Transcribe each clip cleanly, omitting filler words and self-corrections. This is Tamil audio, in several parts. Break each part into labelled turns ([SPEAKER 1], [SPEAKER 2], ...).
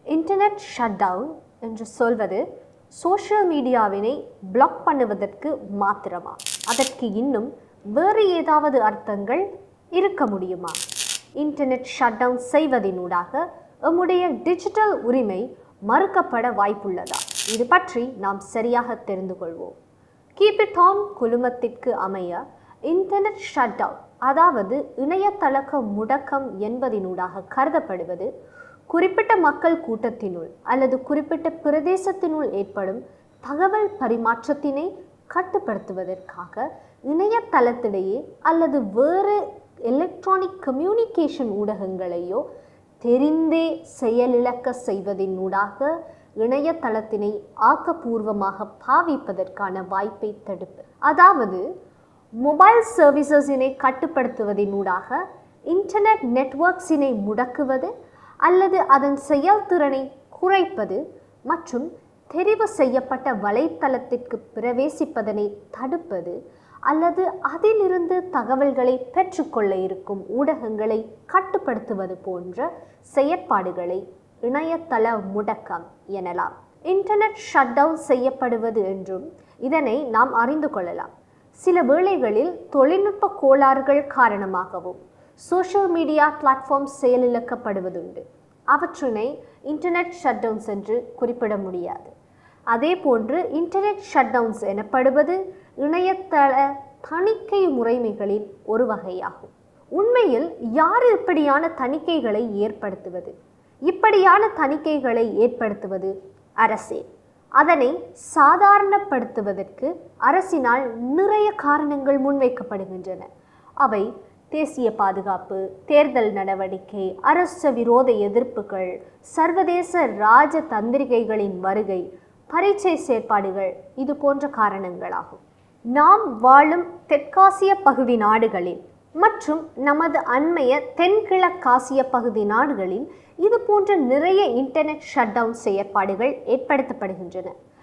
[SPEAKER 1] இன்டர்நெட் ஷட்டவுன் என்று சொல்வது சோஷியல் மீடியாவினை பிளாக் பண்ணுவதற்கு மாத்திரமா? அதற்கு இன்னும் வேறு ஏதாவது அர்த்தங்கள் இருக்க முடியுமா? இன்டர்நெட் ஷட்டவுன் செய்வதினூடாக நம்முடைய டிஜிட்டல் உரிமை மறுக்கப்பட வாய்ப்புள்ளதா? இது பற்றி நாம் சரியாக தெரிந்து கொள்வோம். கீப் இட் ஆன் குழுமத்திற்கு அமைய இன்டர்நெட் ஷட்டவுன், அதாவது இணையதள முடக்கம் என்பதினூடாக கருதப்படுவது குறிப்பிட்ட மக்கள் கூட்டத்தினுள் அல்லது குறிப்பிட்ட பிரதேசத்தினுள் ஏற்படும் தகவல் பரிமாற்றத்தினை கட்டுப்படுத்துவதற்காக இணையதளத்திடையே அல்லது வேறு எலக்ட்ரானிக் கம்யூனிகேஷன் ஊடகங்களையோ தெரிந்தே செயலிழக்க செய்வதினூடாக இணையதளத்தினை ஆக்கப்பூர்வமாக பாவிப்பதற்கான வாய்ப்பை தடுப்பு. அதாவது மொபைல் சர்வீசஸினை கட்டுப்படுத்துவதினூடாக இன்டர்நெட் நெட்வொர்க்ஸினை முடக்குவது அல்லது அதன் செயல்திறனை குறைப்பது மற்றும் தெரிவு செய்யப்பட்ட வலைத்தளத்திற்கு பிரவேசிப்பதனை தடுப்பது அல்லது அதிலிருந்து தகவல்களை பெற்றுக்கொள்ள இருக்கும் ஊடகங்களை கட்டுப்படுத்துவது போன்ற செயற்பாடுகளை இணையதள முடக்கம் எனலாம். இன்டர்நெட் ஷட்டவுன் செய்யப்படுவது என்றும் இதனை நாம் அறிந்து கொள்ளலாம். சில வேளைகளில் தொழில்நுட்ப கோளாறுகள் காரணமாகவும் சோஷியல் மீடியா பிளாட்ஃபார்ம் செயலிழக்கப்படுவதுண்டு. அவற்றினை இன்டர்நெட் ஷட்டவுன்ஸ் என்று குறிப்பிட முடியாது. அதே போன்று இன்டர்நெட் ஷட்டவுன்ஸ் எனப்படுவது இணையதள தணிக்கை முறைமைகளின் ஒரு வகையாகும். உண்மையில் யார் இப்படியான தணிக்கைகளை ஏற்படுத்துவது? இப்படியான தணிக்கைகளை ஏற்படுத்துவது அரசே. அதனை சாதாரணப்படுத்துவதற்கு அரசினால் நிறைய காரணங்கள் முன்வைக்கப்படுகின்றன. அவை தேசிய பாதுகாப்பு, தேர்தல் நடவடிக்கை, அரச விரோத எதிர்ப்புகள், சர்வதேச ராஜதந்திரிகைகளின் வருகை, பரீட்சை செயற்பாடுகள், இது போன்ற காரணங்களாகும். நாம் வாழும் தெற்காசிய பகுதி நாடுகளில் மற்றும் நமது அண்மைய தென்கிழக்காசிய பகுதி நாடுகளில் இது போன்ற நிறைய இன்டர்நெட் ஷட்டவுன் செயற்பாடுகள் ஏற்படுத்தப்படுகின்றன.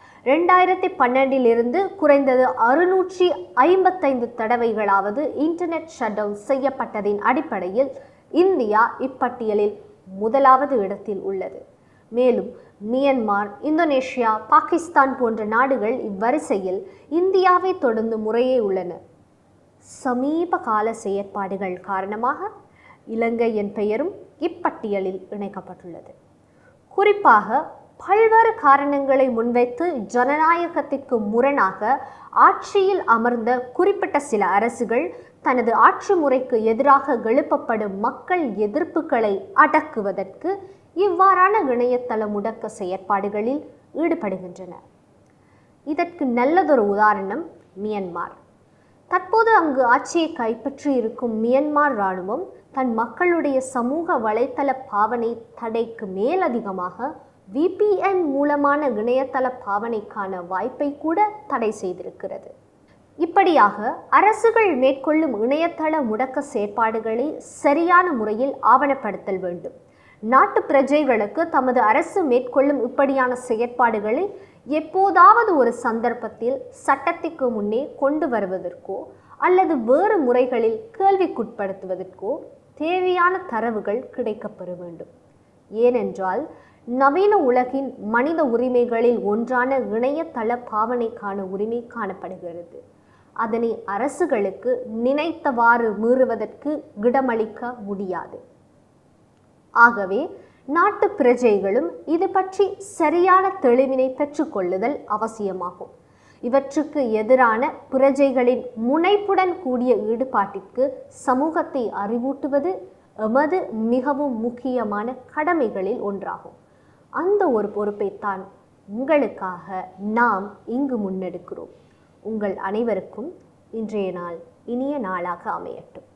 [SPEAKER 1] 2012 குறைந்தது 655 தடவைகளாவது இன்டர்நெட் ஷட்டவுன் செய்யப்பட்டதின் அடிப்படையில் இந்தியா இப்பட்டியலில் முதலாவது இடத்தில் உள்ளது. மேலும் மியன்மார், இந்தோனேஷியா, பாகிஸ்தான் போன்ற நாடுகள் இவ்வரிசையில் இந்தியாவை தொடர்ந்து முறையே உள்ளன. சமீப கால செயற்பாடுகள் காரணமாக இலங்கை என் பெயரும் இப்பட்டியலில் இணைக்கப்பட்டுள்ளது. குறிப்பாக பல்வேறு காரணங்களை முன்வைத்து ஜனநாயகத்திற்கு முரணாக ஆட்சியில் அமர்ந்த குறிப்பிட்ட சில அரசுகள் தனது ஆட்சி முறைக்கு எதிராக எழுப்பப்படும் மக்கள் எதிர்ப்புகளை அடக்குவதற்கு இவ்வாறான இணையதள முடக்க செயற்பாடுகளில் ஈடுபடுகின்றன. இதற்கு நல்லதொரு உதாரணம் மியன்மார். தற்போது அங்கு ஆட்சியை கைப்பற்றி இருக்கும் மியன்மார் இராணுவம் தன் மக்களுடைய சமூக வலைத்தள பாவனை தடைக்கு மேலதிகமாக VPN மூலமான இணையதள பாவனைக்கான வாய்ப்பை கூட தடை செய்திருக்கிறது. இப்படியாக அரசுகள் மேற்கொள்ளும் இணையதள முடக்க செயற்பாடுகளை சரியான முறையில் ஆவணப்படுத்தல் வேண்டும். நாட்டு பிரஜைகளுக்கு தமது அரசு மேற்கொள்ளும் இப்படியான செயற்பாடுகளை எப்போதாவது ஒரு சந்தர்ப்பத்தில் சட்டத்திற்கு முன்னே கொண்டு வருவதற்கோ அல்லது வேறு முறைகளில் கேள்விக்குட்படுத்துவதற்கோ தேவையான தரவுகள் கிடைக்கப்பெற வேண்டும். ஏனென்றால் நவீன உலகின் மனித உரிமைகளில் ஒன்றான இணையதள பாவனைக்கான உரிமை காணப்படுகிறது. அதனை அரசுகளுக்கு நினைத்தவாறு மீறுவதற்கு இடமளிக்க முடியாது. ஆகவே நாட்டு பிரஜைகளும் இது பற்றி சரியான தெளிவினை பெற்றுக்கொள்ளுதல் அவசியமாகும். இவற்றுக்கு எதிரான பிரஜைகளின் முனைப்புடன் கூடிய ஈடுபாட்டிற்கு சமூகத்தை அறிவூட்டுவது எமது மிகவும் முக்கியமான கடமைகளில் ஒன்றாகும். அந்த ஒரு பொறுப்பைத்தான் உங்களுக்காக நாம் இங்கு முன்னெடுக்கிறோம். உங்கள் அனைவருக்கும் இன்றைய நாள் இனிய நாளாக அமையட்டும்.